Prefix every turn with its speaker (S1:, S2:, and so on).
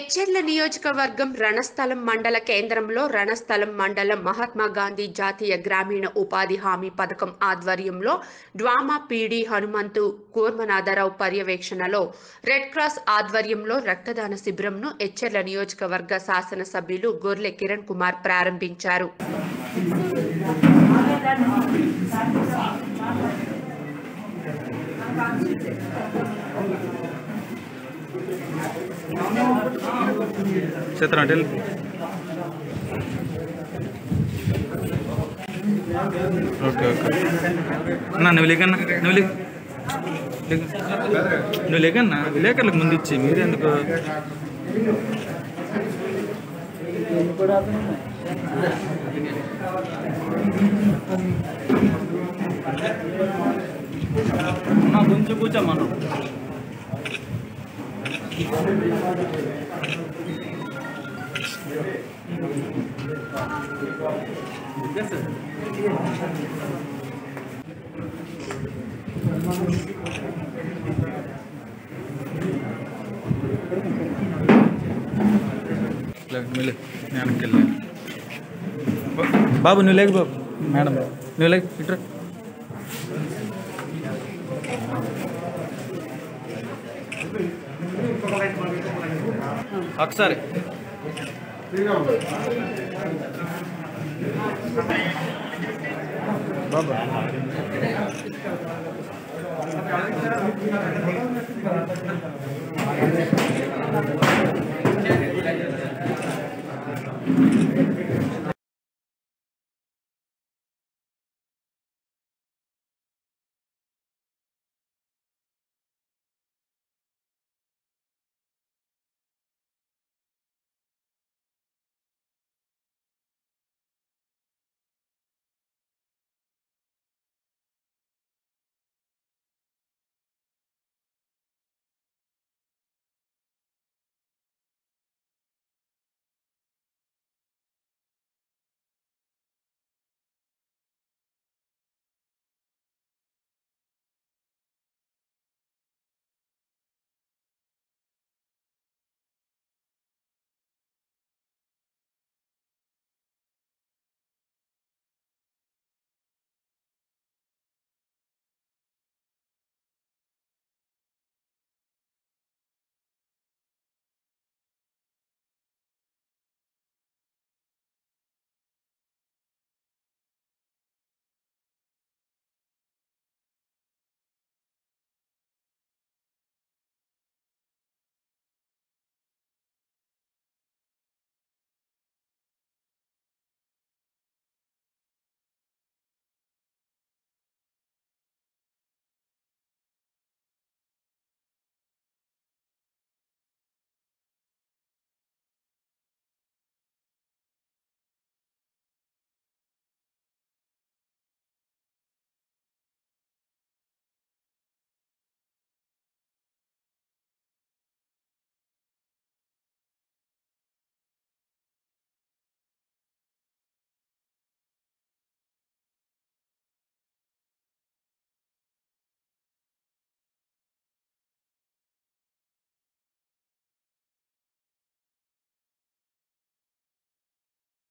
S1: ఎచ్చెర్ల నియోజకవర్గం రణస్థలం మండల కేంద్రంలో రణస్థలం మండలం మహాత్మా గాంధీ జాతీయ గ్రామీణ ఉపాధి హామీ పథకం ఆధ్వర్యంలో డ్వామా పీడీ హనుమంతు కూర్మనాథరావు పర్యవేక్షణలో రెడ్ క్రాస్ ఆధ్వర్యంలో రక్తదాన శిబిరంను ఎచ్చెర్ల నియోజకవర్గ శాసనసభ్యులు గొర్లె కిరణ్ కుమార్ ప్రారంభించారు.
S2: क्षेत्र हटेल ओके ओके ना నువ్వు లేకన్నా విలేకరులకు ముందు ఇచ్చి మీరు ఎందుకు కొంచెం కూర్చోమన్నా बाबू नु लेग बाबू मैडम नु लेग इट्रा अक्सर बाबा